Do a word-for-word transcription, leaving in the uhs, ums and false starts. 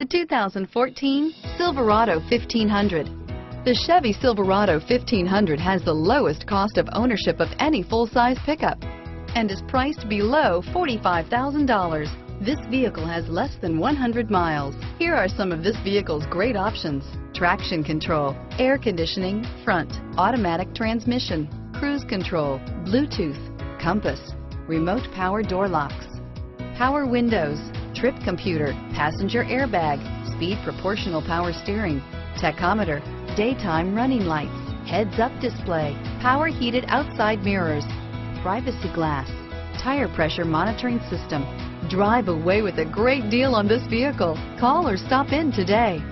The two thousand fourteen Silverado fifteen hundred. The Chevy Silverado fifteen hundred has the lowest cost of ownership of any full-size pickup and is priced below forty-five thousand dollars. This vehicle has less than one hundred miles. Here are some of this vehicle's great options: traction control, air conditioning, front, automatic transmission, cruise control, Bluetooth, compass, remote power door locks, power windows, trip computer, passenger airbag, speed proportional power steering, tachometer, daytime running lights, heads-up display, power heated outside mirrors, privacy glass, tire pressure monitoring system. Drive away with a great deal on this vehicle. Call or stop in today.